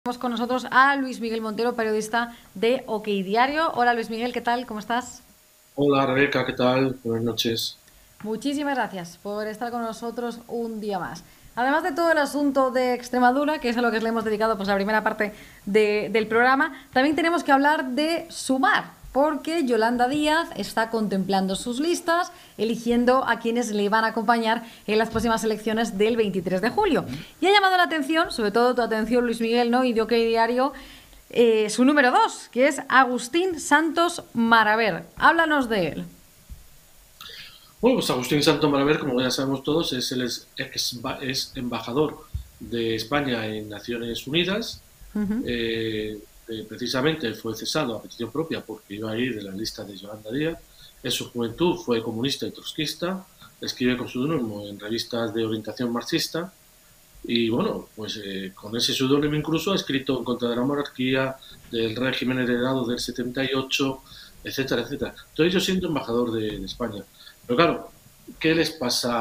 Tenemos con nosotros a Luis Miguel Montero, periodista de OK Diario. Hola Luis Miguel, ¿qué tal? ¿Cómo estás? Hola Rebeca, ¿qué tal? Buenas noches. Muchísimas gracias por estar con nosotros un día más. Además de todo el asunto de Extremadura, que es a lo que le hemos dedicado pues, la primera parte del programa, también tenemos que hablar de Sumar, porque Yolanda Díaz está contemplando sus listas, eligiendo a quienes le van a acompañar en las próximas elecciones del 23 de julio. Y ha llamado la atención, sobre todo tu atención Luis Miguel, ¿no? Y de OK Diario, su número 2, que es Agustín Santos Maraver. Háblanos de él. Bueno, pues Agustín Santo Maraver, como ya sabemos todos, es embajador de España en Naciones Unidas. Uh -huh. Precisamente fue cesado a petición propia porque iba a ir de la lista de Yolanda Díaz. En su juventud fue comunista y trotskista, escribe con seudónimo en revistas de orientación marxista y bueno, pues con ese seudónimo incluso ha escrito en contra de la monarquía, del régimen heredado del 78, etcétera, etcétera. Todo ello siendo embajador de España. Pero claro, ¿qué les pasa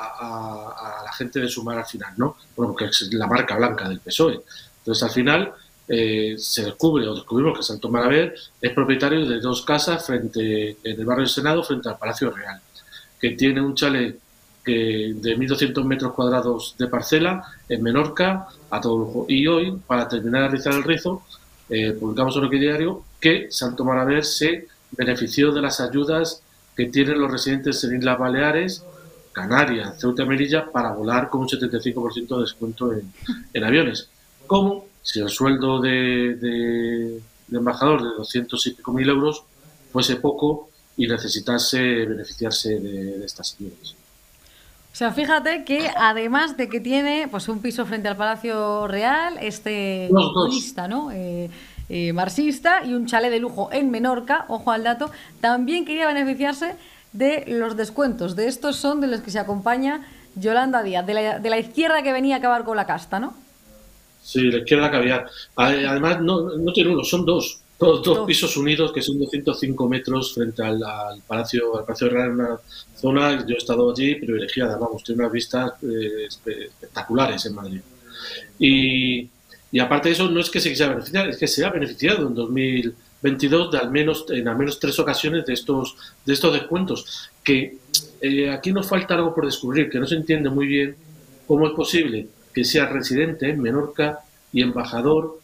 a la gente de Sumar al final, no? Bueno, porque es la marca blanca del PSOE. Entonces, al final, se descubre o descubrimos que Santo Maraver es propietario de dos casas en el barrio del Senado frente al Palacio Real, que tiene un chalet de 1.200 metros cuadrados de parcela en Menorca a todo lujo. Y hoy, para terminar de rizar el rizo, publicamos en el diario que Santo Maraver se benefició de las ayudas que tienen los residentes en Islas Baleares, Canarias, Ceuta y Melilla para volar con un 75% de descuento en aviones. Como si el sueldo de embajador de 200 y pico mil euros fuese poco y necesitase beneficiarse de estas ayudas. O sea, fíjate que además de que tiene pues un piso frente al Palacio Real, este Los dos. comunista, ¿no? Marxista y un chalet de lujo en Menorca, ojo al dato, también quería beneficiarse de los descuentos. De estos son de los que se acompaña Yolanda Díaz, de la izquierda que venía a acabar con la casta, ¿no? Sí, la izquierda caviar. Además, no tiene uno, son dos. Dos Dos. pisos unidos que son 205 metros frente al Palacio Real, en una zona, yo he estado allí, privilegiada, vamos, tiene unas vistas espectaculares en Madrid. Y, y aparte de eso, no es que se quisiera beneficiar, es que se ha beneficiado en 2022 en al menos tres ocasiones de estos descuentos. Que aquí nos falta algo por descubrir, que no se entiende muy bien cómo es posible que sea residente en Menorca y embajador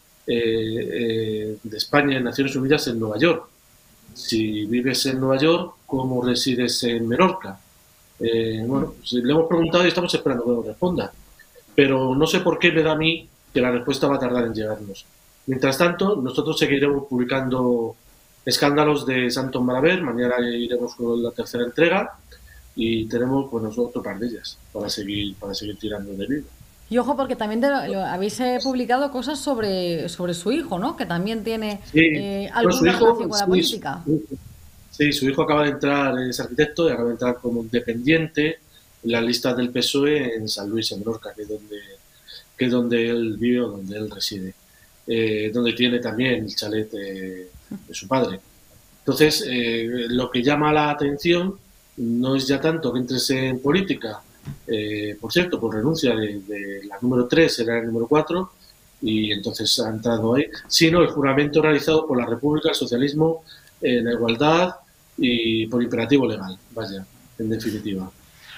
de España en Naciones Unidas en Nueva York. Si vives en Nueva York, ¿cómo resides en Menorca? Bueno, pues le hemos preguntado y estamos esperando que nos responda. Pero no sé por qué me da a mí que la respuesta va a tardar en llegarnos. Mientras tanto, nosotros seguiremos publicando escándalos de Santos Maraver. Mañana iremos con la tercera entrega y tenemos pues nosotros otro par de ellas para seguir tirando de libro. Y ojo, porque también habéis publicado cosas sobre su hijo, ¿no? Que también tiene Sí, bueno, su alguna relación hijo, con la política. sí, su hijo acaba de entrar, es arquitecto y acaba de entrar como independiente en las listas del PSOE en San Luis, en Menorca, que es donde él vive o donde él reside, donde tiene también el chalet de su padre. Entonces, lo que llama la atención no es ya tanto que entres en política, por cierto, por renuncia de la número 3 era el número 4 y entonces ha entrado ahí, sino el juramento realizado por la República, el socialismo, la igualdad y por imperativo legal, vaya, en definitiva.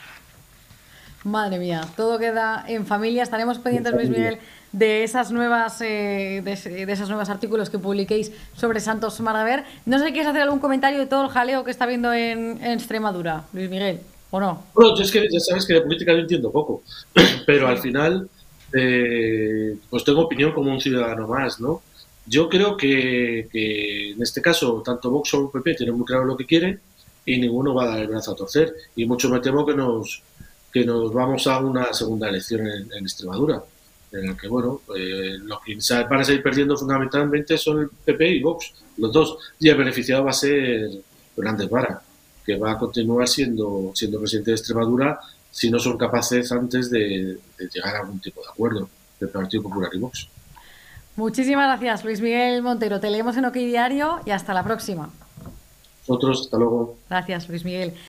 Madre mía, todo queda en familia. Estaremos En pendientes, Luis familia. Miguel, de esas nuevas, de esos nuevos artículos que publiquéis sobre Santos Maraver. No sé si quieres hacer algún comentario de todo el jaleo que está viendo en Extremadura, Luis Miguel, ¿o no? Bueno, yo es que ya sabes que de política yo entiendo poco, pero al Sí. final, pues tengo opinión como un ciudadano más, ¿no? Yo creo que en este caso, tanto Vox como PP tienen muy claro lo que quieren y ninguno va a dar el brazo a torcer. Y mucho me temo que nos vamos a una segunda elección en Extremadura, en la que, bueno, los que van a salir perdiendo fundamentalmente son el PP y Vox, los dos, y el beneficiado va a ser Fernández Vara, que va a continuar siendo presidente de Extremadura si no son capaces antes de llegar a algún tipo de acuerdo del Partido Popular y Vox. Muchísimas gracias, Luis Miguel Montero. Te leemos en OK Diario y hasta la próxima. Nosotros, hasta luego. Gracias, Luis Miguel.